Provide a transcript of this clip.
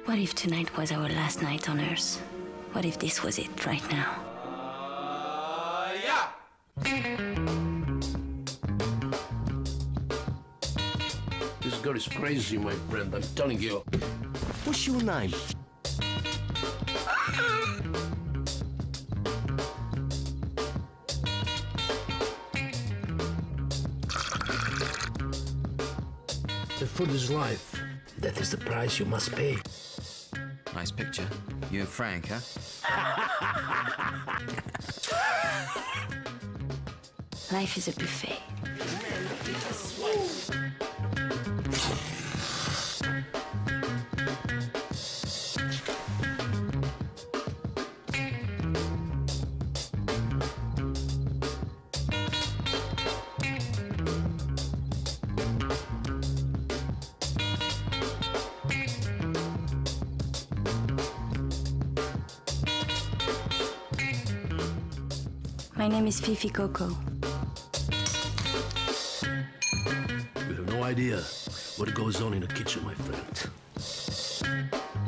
What if tonight was our last night on Earth? What if this was it right now? Yeah! This girl is crazy, my friend, I'm telling you. What's your name? The food is life. That is the price you must pay. Nice picture. You and Frank, huh? Life is a buffet. My name is Fifi Coco. You have no idea what goes on in the kitchen, my friend.